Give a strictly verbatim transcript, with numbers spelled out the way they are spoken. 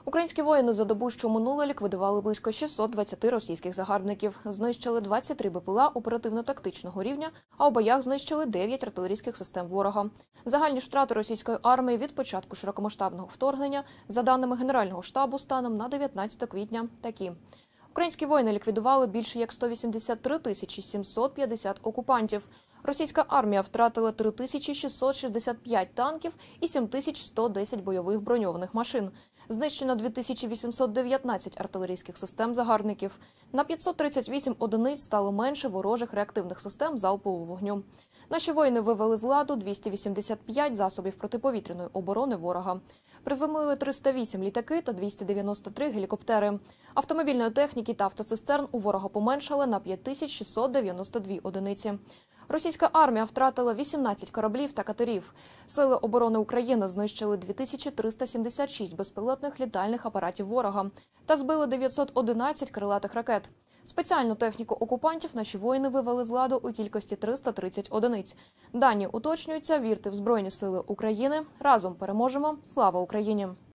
Українські воїни за добу, що минуло, ліквідували близько шістсот двадцяти російських загарбників. Знищили двадцять три БПЛА оперативно-тактичного рівня, а у боях знищили дев'ять артилерійських систем ворога. Загальні ж втрати російської армії від початку широкомасштабного вторгнення, за даними Генерального штабу, станом на дев'ятнадцяте квітня, такі. Українські воїни ліквідували більше як сто вісімдесят три тисячі сімсот п'ятдесят окупантів. Російська армія втратила три тисячі шістсот шістдесят п'ять танків і сім тисяч сто десять бойових броньованих машин. Знищено дві тисячі вісімсот дев'ятнадцять артилерійських систем загарбників. На п'ятсот тридцять вісім одиниць стало менше ворожих реактивних систем залпового вогню. Наші воїни вивели з ладу двісті вісімдесят п'ять засобів протиповітряної оборони ворога. Приземлили триста вісім літаки та двісті дев'яносто три гелікоптери. Автомобільної техніки та автоцистерн у ворога поменшали на п'ять тисяч шістсот дев'яносто дві одиниці. Російська армія втратила вісімнадцять кораблів та катерів. Сили оборони України знищили дві тисячі триста сімдесят шість безпілотних літальних апаратів ворога та збили дев'ятсот одинадцять крилатих ракет. Спеціальну техніку окупантів наші воїни вивели з ладу у кількості триста тридцять одиниць. Дані уточнюються. Вірте в Збройні сили України. Разом переможемо. Слава Україні!